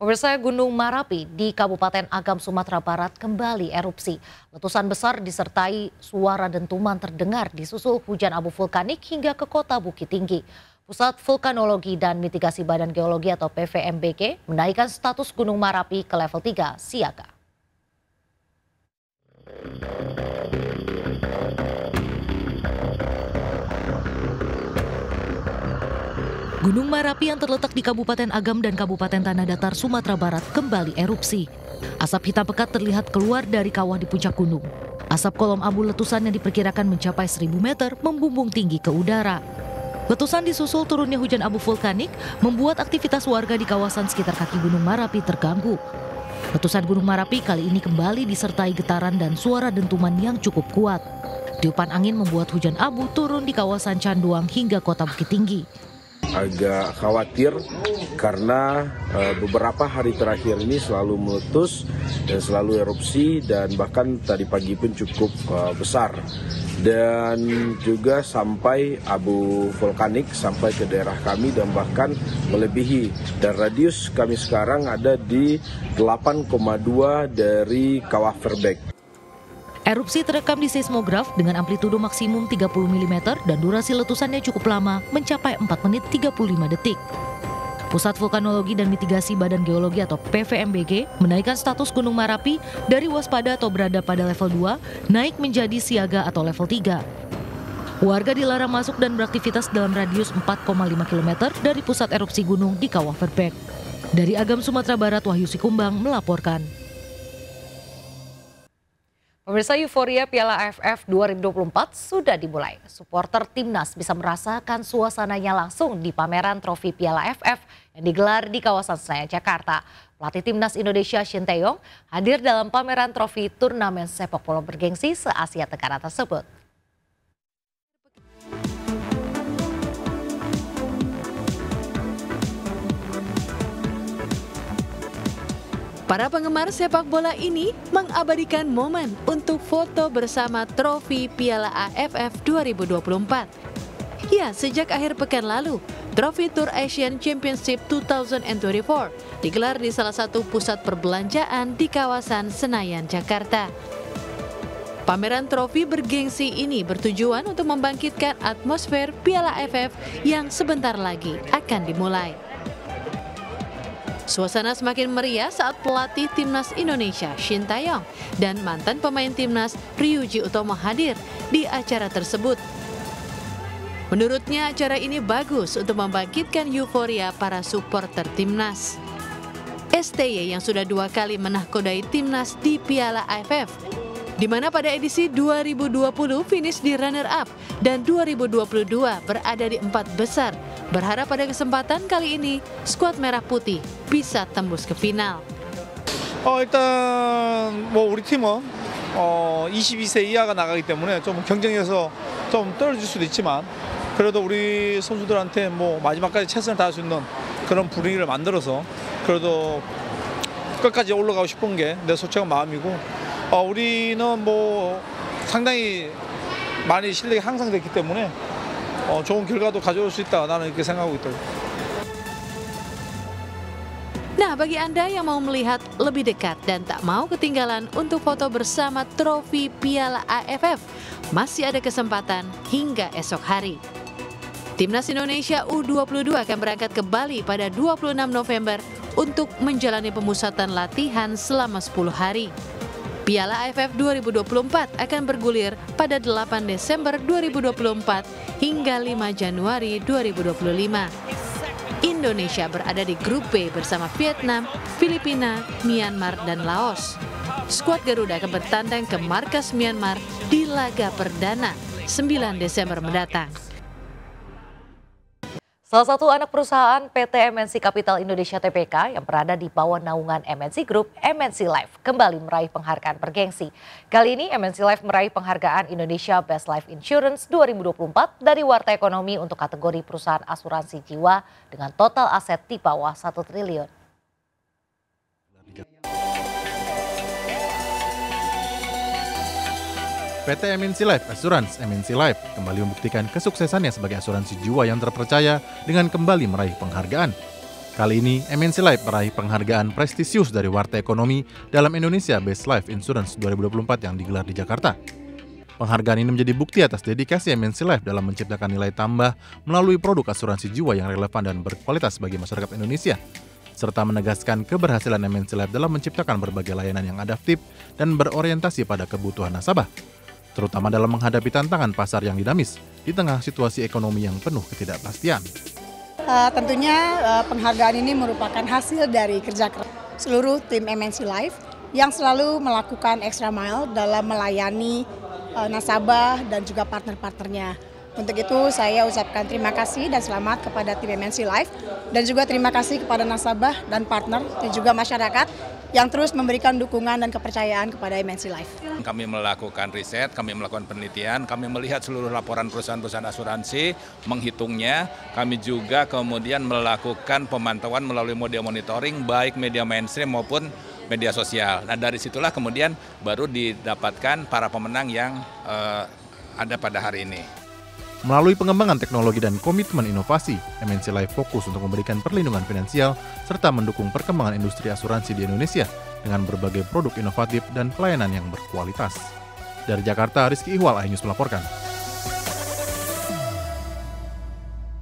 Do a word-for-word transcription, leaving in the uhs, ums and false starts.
Pemirsa, Gunung Marapi di Kabupaten Agam, Sumatera Barat kembali erupsi. Letusan besar disertai suara dentuman terdengar disusul hujan abu vulkanik hingga ke kota Bukit Tinggi. Pusat Vulkanologi dan Mitigasi Badan Geologi atau P V M B G menaikkan status Gunung Marapi ke level tiga siaga. Gunung Marapi yang terletak di Kabupaten Agam dan Kabupaten Tanah Datar, Sumatera Barat kembali erupsi. Asap hitam pekat terlihat keluar dari kawah di puncak gunung. Asap kolom abu letusan yang diperkirakan mencapai seribu meter membumbung tinggi ke udara. Letusan disusul turunnya hujan abu vulkanik membuat aktivitas warga di kawasan sekitar kaki Gunung Marapi terganggu. Letusan Gunung Marapi kali ini kembali disertai getaran dan suara dentuman yang cukup kuat. Tiupan angin membuat hujan abu turun di kawasan Canduang hingga kota Bukit Tinggi. Agak khawatir karena uh, beberapa hari terakhir ini selalu meletus dan selalu erupsi dan bahkan tadi pagi pun cukup uh, besar dan juga sampai abu vulkanik sampai ke daerah kami dan bahkan melebihi, dan radius kami sekarang ada di delapan koma dua dari kawah Verbek. Erupsi terekam di seismograf dengan amplitudo maksimum tiga puluh milimeter dan durasi letusannya cukup lama, mencapai empat menit tiga puluh lima detik. Pusat Vulkanologi dan Mitigasi Badan Geologi atau P V M B G menaikkan status Gunung Marapi dari waspada atau berada pada level dua naik menjadi siaga atau level tiga. Warga dilarang masuk dan beraktivitas dalam radius empat koma lima kilometer dari pusat erupsi gunung di Kawah Verbek. Dari Agam, Sumatera Barat, Wahyu Sikumbang melaporkan. Pemirsa, euforia Piala A F F dua ribu dua puluh empat sudah dimulai. Supporter Timnas bisa merasakan suasananya langsung di pameran trofi Piala A F F yang digelar di kawasan Senayan, Jakarta. Pelatih Timnas Indonesia Shin Tae-yong hadir dalam pameran trofi turnamen sepak bola bergengsi se-Asia Tenggara tersebut. Para penggemar sepak bola ini mengabadikan momen untuk foto bersama trofi Piala A F F dua ribu dua puluh empat. Ya, sejak akhir pekan lalu, trofi Tour Asian Championship dua ribu dua puluh empat digelar di salah satu pusat perbelanjaan di kawasan Senayan, Jakarta. Pameran trofi bergengsi ini bertujuan untuk membangkitkan atmosfer Piala A F F yang sebentar lagi akan dimulai. Suasana semakin meriah saat pelatih Timnas Indonesia Shin Tae-yong dan mantan pemain Timnas Ryuji Utomo hadir di acara tersebut. Menurutnya acara ini bagus untuk membangkitkan euforia para supporter Timnas. S T Y yang sudah dua kali menahkodai Timnas di Piala A F F, di mana pada edisi dua ribu dua puluh finish di runner-up dan dua ribu dua puluh dua berada di empat besar, berharap pada kesempatan kali ini skuad merah putih bisa tembus ke final. 어, 일단 뭐 우리 팀은 어, 이십이 세 이하가 나가기 때문에 좀 경쟁에서 좀 떨어질 수도 있지만 그래도 우리 선수들한테 뭐 마지막까지 최선을 다할 수 있는 그런 분위기를 만들어서 그래도 끝까지 올라가고 싶은 게 내 솔직한 마음이고, 어, 우리는 뭐 상당히 많이 실력이 향상됐기 때문에 어, 좋은 결과도 가져올 수 있다, 나는 이렇게 생각하고 있다. Nah, bagi Anda yang mau melihat lebih dekat dan tak mau ketinggalan untuk foto bersama trofi Piala A F F, masih ada kesempatan hingga esok hari. Timnas Indonesia U dua puluh dua akan berangkat ke Bali pada dua puluh enam November untuk menjalani pemusatan latihan selama sepuluh hari. Piala A F F dua ribu dua puluh empat akan bergulir pada delapan Desember dua ribu dua puluh empat hingga lima Januari dua ribu dua puluh lima. Indonesia berada di grup B bersama Vietnam, Filipina, Myanmar, dan Laos. Skuad Garuda akan bertandang ke markas Myanmar di laga perdana sembilan Desember mendatang. Salah satu anak perusahaan P T M N C Capital Indonesia T B K yang berada di bawah naungan M N C Group, M N C Life, kembali meraih penghargaan bergengsi. Kali ini M N C Life meraih penghargaan Indonesia Best Life Insurance dua ribu dua puluh empat dari Warta Ekonomi untuk kategori perusahaan asuransi jiwa dengan total aset di bawah satu triliun. P T M N C Life Assurance M N C Life kembali membuktikan kesuksesannya sebagai asuransi jiwa yang terpercaya dengan kembali meraih penghargaan. Kali ini, M N C Life meraih penghargaan prestisius dari Warta Ekonomi dalam Indonesia Best Life Insurance dua ribu dua puluh empat yang digelar di Jakarta. Penghargaan ini menjadi bukti atas dedikasi M N C Life dalam menciptakan nilai tambah melalui produk asuransi jiwa yang relevan dan berkualitas bagi masyarakat Indonesia, serta menegaskan keberhasilan M N C Life dalam menciptakan berbagai layanan yang adaptif dan berorientasi pada kebutuhan nasabah, terutama dalam menghadapi tantangan pasar yang dinamis di tengah situasi ekonomi yang penuh ketidakpastian. Uh, tentunya uh, penghargaan ini merupakan hasil dari kerja keras seluruh tim M N C Life yang selalu melakukan extra mile dalam melayani uh, nasabah dan juga partner-partnernya. Untuk itu saya ucapkan terima kasih dan selamat kepada tim M N C Life dan juga terima kasih kepada nasabah dan partner dan juga masyarakat yang terus memberikan dukungan dan kepercayaan kepada M N C Life. Kami melakukan riset, kami melakukan penelitian, kami melihat seluruh laporan perusahaan-perusahaan asuransi, menghitungnya, kami juga kemudian melakukan pemantauan melalui media monitoring baik media mainstream maupun media sosial. Nah dari situlah kemudian baru didapatkan para pemenang yang uh, ada pada hari ini. Melalui pengembangan teknologi dan komitmen inovasi, M N C Life fokus untuk memberikan perlindungan finansial serta mendukung perkembangan industri asuransi di Indonesia dengan berbagai produk inovatif dan pelayanan yang berkualitas. Dari Jakarta, Rizky Ihwal, iNews melaporkan.